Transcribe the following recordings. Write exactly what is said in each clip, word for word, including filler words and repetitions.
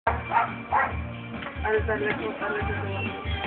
Ale daleko, ale daleko.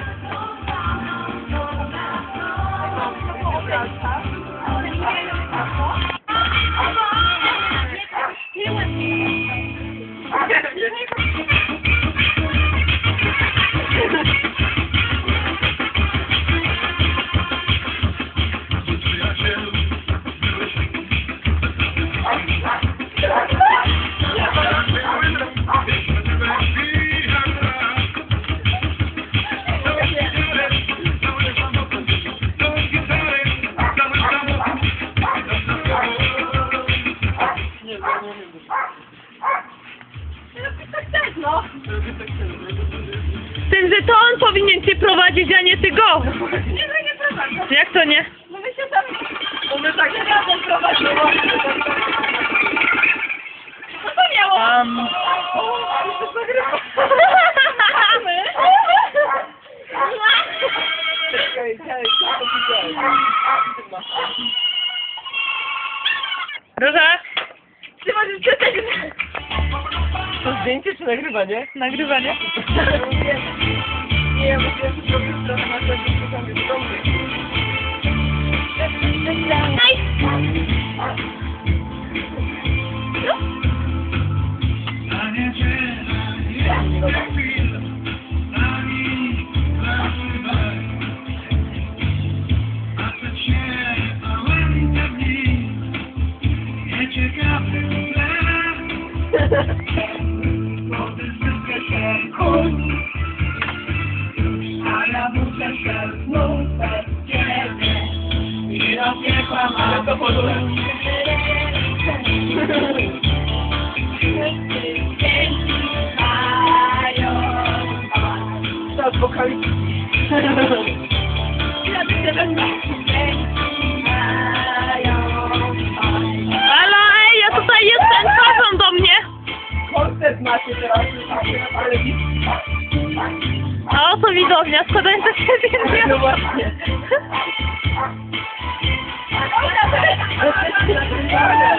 Z tym, że to on powinien cię prowadzić, a nie ty go. Nie, no nie prowadzę. Jak to nie? No my się tam... No my tak razem prowadzimy. Co to miało? Um. O, ale to zagrywa. Czekaj, czekaj, co to widziałeś? Róża? Ty możesz czytać. To zdjęcie czy nagrywanie? Nagrywanie. Nie, ja mówię, że zrobię stronę na to, że to tam jest dobry. A ja muszę się znów bez ciebie i rozpiekłam, ale to podule. Teraz wokaliści. Halo, ej, ja tutaj jestem, chodzą do mnie. Koncert macie teraz, macie na telewizji. A oto widownia, składająca się z jednego. No właśnie. Ale to jest